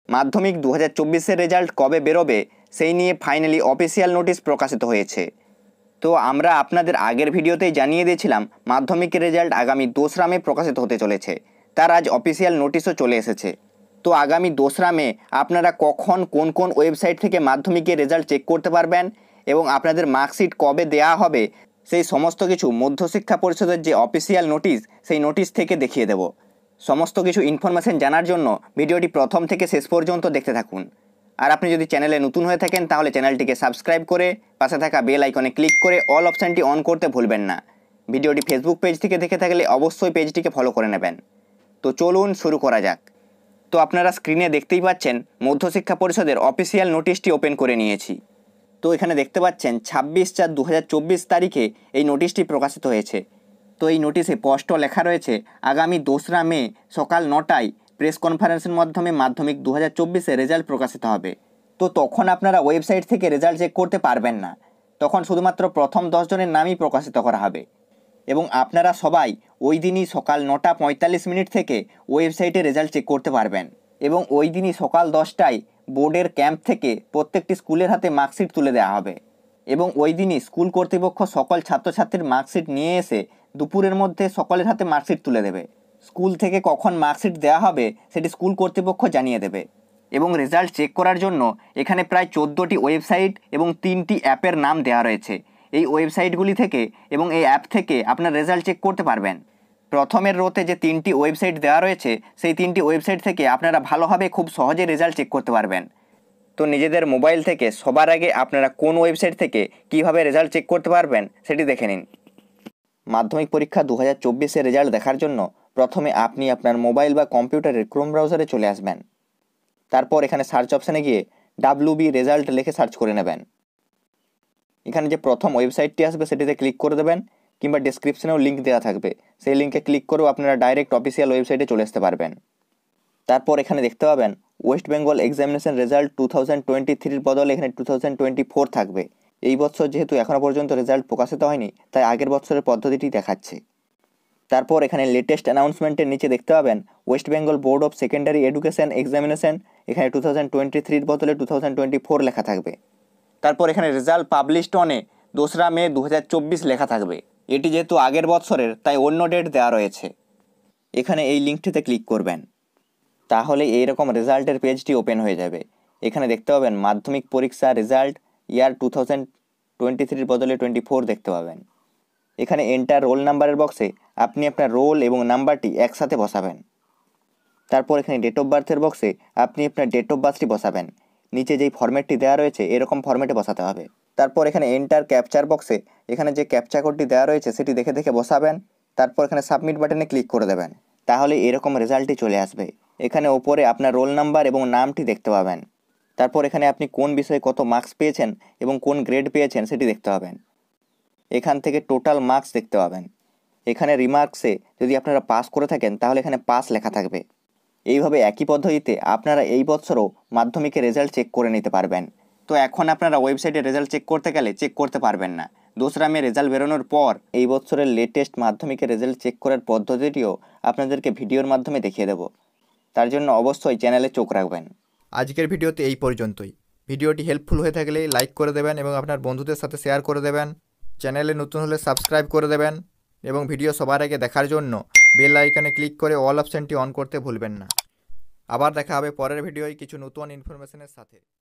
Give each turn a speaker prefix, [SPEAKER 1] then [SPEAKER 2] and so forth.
[SPEAKER 1] মাধ্যমিক 2024-এর রেজাল্ট কবে বেরোবে সেই নিয়ে ফাইনালি অফিসিয়াল নোটিশ প্রকাশিত হয়েছে। তো আমরা আপনাদের আগের ভিডিওতেই জানিয়ে দিয়েছিলাম মাধ্যমিকের রেজাল্ট আগামী 2রা মে প্রকাশিত হতে চলেছে। তার আজ অফিসিয়াল নোটিশও চলে এসেছে। তো আগামী 2রা মে আপনারা কখন কোন কোন ওয়েবসাইট থেকে মাধ্যমিকের রেজাল্ট চেক করতে পারবেন এবং আপনাদের মার্কশিট কবে দেওয়া হবে সেই সমস্ত কিছু মধ্যশিক্ষা পরিষদের যে অফিসিয়াল নোটিশ সেই নোটিশ থেকে দেখিয়ে দেব। সমস্ত কিছু ইনফরমেশন জানার জন্য ভিডিওটি প্রথম থেকে শেষ পর্যন্ত দেখতে থাকুন। আর আপনি যদি চ্যানেলে নতুন হয়ে থাকেন তাহলে চ্যানেলটিকে সাবস্ক্রাইব করে পাশে থাকা বেল আইকনে ক্লিক করে অল অপশানটি অন করতে ভুলবেন না। ভিডিওটি ফেসবুক পেজ থেকে দেখে থাকলে অবশ্যই পেজটিকে ফলো করে নেবেন। তো চলুন শুরু করা যাক। তো আপনারা স্ক্রিনে দেখতেই পাচ্ছেন মধ্যশিক্ষা পরিষদের অফিসিয়াল নোটিশটি ওপেন করে নিয়েছি। তো এখানে দেখতে পাচ্ছেন 26/4/2024 তারিখে এই নোটিশটি প্রকাশিত হয়েছে। তো এই নোটিশে স্পষ্ট লেখা রয়েছে আগামী 2রা মে সকাল 9টায় প্রেস কনফারেন্সের মাধ্যমে মাধ্যমিক 2024-এর রেজাল্ট প্রকাশিত হবে। তো তখন আপনারা ওয়েবসাইট থেকে রেজাল্ট চেক করতে পারবেন না, তখন শুধুমাত্র প্রথম 10 জনের নামই প্রকাশিত করা হবে এবং আপনারা সবাই ওই দিনই সকাল 9:45 থেকে ওয়েবসাইটে রেজাল্ট চেক করতে পারবেন এবং ওই দিনই সকাল 10টায় বোর্ডের ক্যাম্প থেকে প্রত্যেকটি স্কুলের হাতে মার্কশিট তুলে দেওয়া হবে এবং ওই দিনই স্কুল কর্তৃপক্ষ সকল ছাত্রছাত্রীর মার্কশিট নিয়ে এসে দুপুরের মধ্যে সকলের হাতে মার্কশিট তুলে দেবে। স্কুল থেকে কখন মার্কশিট দেওয়া হবে সেটি স্কুল কর্তৃপক্ষ জানিয়ে দেবে এবং রেজাল্ট চেক করার জন্য এখানে প্রায় 14টি ওয়েবসাইট এবং 3টি অ্যাপের নাম দেওয়া রয়েছে। এই ওয়েবসাইটগুলি থেকে এবং এই অ্যাপ থেকে আপনার রেজাল্ট চেক করতে পারবেন। প্রথমের রোতে যে 3টি ওয়েবসাইট দেওয়া রয়েছে সেই 3টি ওয়েবসাইট থেকে আপনারা ভালোভাবে খুব সহজে রেজাল্ট চেক করতে পারবেন। তো নিজেদের মোবাইল থেকে সবার আগে আপনারা কোন ওয়েবসাইট থেকে কিভাবে রেজাল্ট চেক করতে পারবেন সেটি দেখে নিন। মাধ্যমিক পরীক্ষা 2024-এর রেজাল্ট দেখার জন্য প্রথমে আপনি আপনার মোবাইল বা কম্পিউটারের ক্রোম ব্রাউজারে চলে আসবেন। তারপর এখানে সার্চ অপশানে গিয়ে WB রেজাল্ট লিখে সার্চ করে নেবেন। এখানে যে প্রথম ওয়েবসাইটটি আসবে সেটিতে ক্লিক করে দেবেন কিংবা ডেসক্রিপশনেও লিঙ্ক দেওয়া থাকবে, সেই লিঙ্কে ক্লিক করেও আপনারা ডাইরেক্ট অফিসিয়াল ওয়েবসাইটে চলে আসতে পারবেন। তারপর এখানে দেখতে পাবেন ওয়েস্ট বেঙ্গল এক্সামিনেশন রেজাল্ট 2023-র বদলে এখানে 2024 থাকবে। এই বছর যেহেতু এখনও পর্যন্ত রেজাল্ট প্রকাশিত হয়নি তাই আগের বছরের পদ্ধতিটি দেখাচ্ছে। তারপর এখানে লেটেস্ট অ্যানাউন্সমেন্টের নিচে দেখতে পাবেন West Bengal board of secondary education examination, এখানে 2023-র বদলে 2024 লেখা থাকবে। তারপর এখানে রেজাল্ট পাবলিশড অনে 2রা মে 2024 লেখা থাকবে। এটি যেহেতু আগের বছরের তাই অন্য ডেট দেওয়া রয়েছে। এখানে এই লিঙ্কটিতে ক্লিক করবেন, তাহলে এইরকম রেজাল্টের পেজটি ওপেন হয়ে যাবে। এখানে দেখতে পাবেন মাধ্যমিক পরীক্ষা রেজাল্ট ইয়ার 2023-র বদলে 24 দেখতে পাবেন। এখানে এন্টার রোল নাম্বারের বক্সে আপনি আপনার রোল এবং নাম্বারটি একসাথে বসাবেন। তারপর এখানে ডেট অফ বার্থের বক্সে আপনি আপনার ডেট অফ বার্থটি বসাবেন। নিচে যেই ফরম্যাটটি দেওয়া রয়েছে এরকম ফরম্যাটে বসাতে হবে। তারপর এখানে এন্টার ক্যাপচার বক্সে এখানে যে ক্যাপচা কোডটি দেওয়া রয়েছে সেটি দেখে দেখে বসাবেন। তারপর এখানে সাবমিট বাটনে ক্লিক করে দেবেন, তাহলে এরকম রেজাল্টটি চলে আসবে। এখানে ওপরে আপনার রোল নাম্বার এবং নামটি দেখতে পাবেন। তারপর এখানে আপনি কোন বিষয়ে কত মার্কস পেয়েছেন এবং কোন গ্রেড পেয়েছেন সেটি দেখতে পাবেন। এখান থেকে টোটাল মার্কস দেখতে পাবেন। এখানে রিমার্কসে যদি আপনারা পাস করে থাকেন তাহলে এখানে পাস লেখা থাকবে। এইভাবে একই পদ্ধতিতে আপনারা এই বছরও মাধ্যমিকের রেজাল্ট চেক করে নিতে পারবেন। তো এখন আপনারা ওয়েবসাইটে রেজাল্ট চেক করতে গেলে চেক করতে পারবেন না। 2রা মে রেজাল্ট বেরোনোর পর এই বছরের লেটেস্ট মাধ্যমিকের রেজাল্ট চেক করার পদ্ধতিটিও আপনাদেরকে ভিডিওর মাধ্যমে দেখিয়ে দেব। তার জন্য অবশ্যই চ্যানেলে চোখ রাখবেন।
[SPEAKER 2] আজকের ভিডিওতে এই পর্যন্তই। ভিডিওটি হেল্পফুল হয়ে থাকলে লাইক করে দেবেন এবং আপনার বন্ধুদের সাথে শেয়ার করে দেবেন। চ্যানেলে নতুন হলে সাবস্ক্রাইব করে দেবেন এবং ভিডিও সবার আগে দেখার জন্য বেল আইকনে ক্লিক করে অল অপশানটি অন করতে ভুলবেন না। আবার দেখা হবে পরের ভিডিওয় কিছু নতুন ইনফরমেশনের সাথে।